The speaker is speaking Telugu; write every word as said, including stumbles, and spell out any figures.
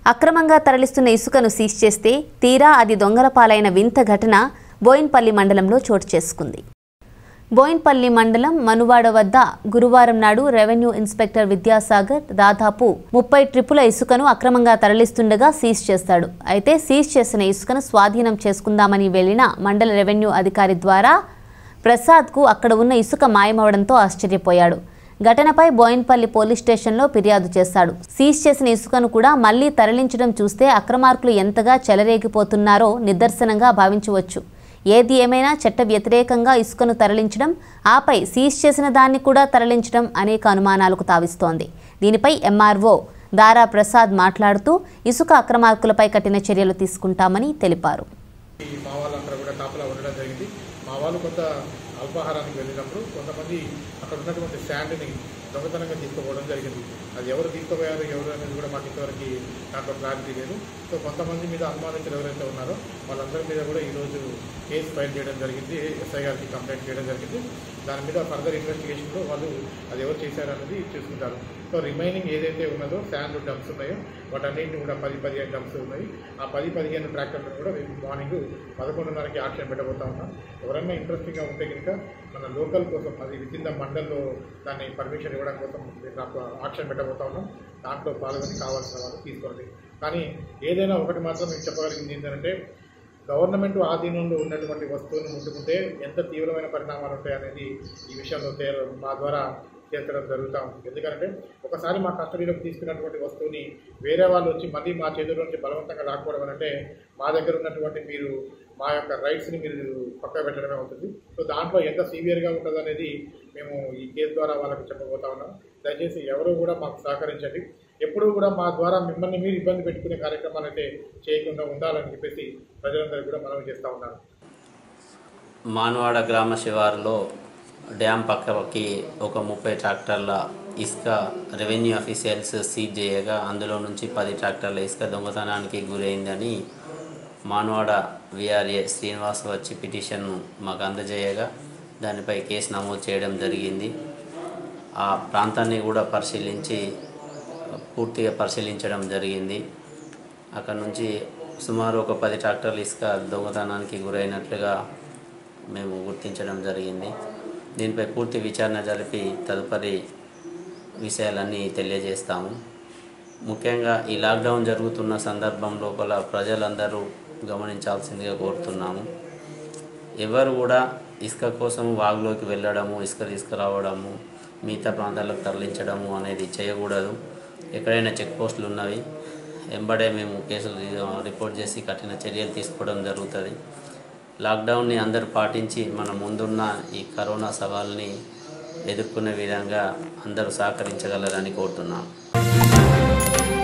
అక్రమంగా తరలిస్తున్న ఇసుకను సీజ్ చేస్తే తీరా అది దొంగల పాలైన వింత ఘటన బోయిన్పల్లి మండలంలో చోటు చేసుకుంది. బోయిన్పల్లి మండలం మనువాడ వద్ద గురువారం నాడు రెవెన్యూ ఇన్స్పెక్టర్ విద్యాసాగర్ దాదాపు ముప్పై ట్రిప్పుల ఇసుకను అక్రమంగా తరలిస్తుండగా సీజ్ చేస్తాడు. అయితే సీజ్ చేసిన ఇసుకను స్వాధీనం చేసుకుందామని వెళ్లిన మండల రెవెన్యూ అధికారి ద్వారా ప్రసాద్కు అక్కడ ఉన్న ఇసుక మాయమవడంతో ఆశ్చర్యపోయాడు. ఘటనపై బోయిన్పల్లి పోలీస్ స్టేషన్లో ఫిర్యాదు చేశాడు. సీజ్ చేసిన ఇసుకను కూడా మళ్లీ తరలించడం చూస్తే అక్రమార్కులు ఎంతగా చెలరేగిపోతున్నారో నిదర్శనంగా భావించవచ్చు. ఏది ఏమైనా చట్ట వ్యతిరేకంగా ఇసుకను తరలించడం, ఆపై సీజ్ చేసిన దాన్ని కూడా తరలించడం అనేక అనుమానాలకు తావిస్తోంది. దీనిపై ఎంఆర్ఓ దారా ప్రసాద్ మాట్లాడుతూ ఇసుక అక్రమార్కులపై కఠిన చర్యలు తీసుకుంటామని తెలిపారు. అల్పాహారానికి వెళ్ళినప్పుడు కొంతమంది అక్కడ ఉన్నటువంటి శాండ్ని దొంగతనంగా తీసుకుపోవడం జరిగింది. అది ఎవరు తీసుకుపోయారు ఎవరు అనేది కూడా మాకు ఇంతవరకు నాకు క్లారిటీ లేదు. సో కొంతమంది మీద అనుమానించిన ఎవరైతే ఉన్నారో వాళ్ళందరి మీద కూడా ఈరోజు కేసు ఫైల్ చేయడం జరిగింది. ఎస్ఐ గారికి కంప్లైంట్ చేయడం జరిగింది. దాని మీద ఫర్దర్ ఇన్వెస్టిగేషన్లో వాళ్ళు అది ఎవరు చేశారనేది చూసుకుంటారు. సో రిమైనింగ్ ఏదైతే ఉన్నదో శాండ్ డంప్స్ ఉన్నాయో వాటన్నింటినీ కూడా పది పదిహేను డంప్స్ ఉన్నాయి. ఆ పది పదిహేను ట్రాక్టర్లను కూడా మార్నింగ్ పదకొండున్నరకి ఆక్షన్ పెట్టబోతా ఉన్నాం. ఎవరైనా ఇంట్రెస్టింగ్గా ఉంటే కనుక మన లోకల్ కోసం అది విత్ ఇన్ ద మండల్లో దాన్ని పర్మిషన్ ఇవ్వడం కోసం ఆక్షన్ పెట్టబోతా ఉన్నాం. దాంట్లో పాల్గొని కావాల్సిన వాళ్ళు తీసుకోండి. కానీ ఏదైనా ఒకటి మాత్రం మీకు చెప్పగలిగింది ఏంటంటే గవర్నమెంట్ ఆధీనంలో ఉన్నటువంటి వస్తువులను ముట్టుకుంటే ఎంత తీవ్రమైన పరిణామాలు ఉంటాయనేది ఈ విషయంలో మా ద్వారా చేర్చడం జరుగుతూ ఉంటుంది. ఎందుకంటే ఒకసారి మా కస్టడీలోకి తీసుకున్నటువంటి వస్తువుని వేరే వాళ్ళు వచ్చి మళ్ళీ మా చేతుల్లో నుంచి బలవంతంగా లాక్కోవడం అంటే మా దగ్గర ఉన్నటువంటి మీరు మా యొక్క రైట్స్ని మీరు పక్క పెట్టడమే అవుతుంది. సో దాంట్లో ఎంత సీవియర్గా ఉంటుంది అనేది మేము ఈ కేసు ద్వారా వాళ్ళకి చెప్పబోతా ఉన్నాం. దయచేసి ఎవరు కూడా మాకు సహకరించండి. ఎప్పుడూ కూడా మా ద్వారా మిమ్మల్ని మీరు ఇబ్బంది పెట్టుకునే కార్యక్రమాలు అయితే చేయకుండా ఉండాలని చెప్పేసి ప్రజలందరూ కూడా మనవి చేస్తూ ఉన్నారు. మానవాడ గ్రామ శివారులో డ్యామ్ పక్కకి ఒక ముప్పై ట్రాక్టర్ల ఇసుక రెవెన్యూ అఫీషియల్స్ సీజ్ చేయగా అందులో నుంచి పది ట్రాక్టర్ల ఇసుక దొంగతనానికి గురైందని మానవాడ విఆర్ఏ శ్రీనివాస్ వచ్చి పిటిషన్ను మాకు అందజేయగా దానిపై కేసు నమోదు చేయడం జరిగింది. ఆ ప్రాంతాన్ని కూడా పరిశీలించి పూర్తిగా పరిశీలించడం జరిగింది. అక్కడ నుంచి సుమారు ఒక పది ట్రాక్టర్ల ఇసుక దొంగతనానికి గురైనట్లుగా మేము గుర్తించడం జరిగింది. దీనిపై పూర్తి విచారణ జరిపి తదుపరి విషయాలన్నీ తెలియజేస్తాము. ముఖ్యంగా ఈ లాక్డౌన్ జరుగుతున్న సందర్భం లోపల ప్రజలందరూ గమనించాల్సిందిగా కోరుతున్నాము. ఎవరు కూడా ఇసుక కోసం వాగులోకి వెళ్ళడము, ఇసుక తీసుకురావడము, మిగతా ప్రాంతాలకు తరలించడము అనేది చేయకూడదు. ఎక్కడైనా చెక్ పోస్టులు ఉన్నవి వెంబడే మేము కేసులు రిపోర్ట్ చేసి కఠిన చర్యలు తీసుకోవడం జరుగుతుంది. లాక్డౌన్ని అందరూ పాటించి మన ముందున్న ఈ కరోనా సవాల్ని ఎదుర్కొనే విధంగా అందరూ సహకరించగలరని కోరుతున్నాం.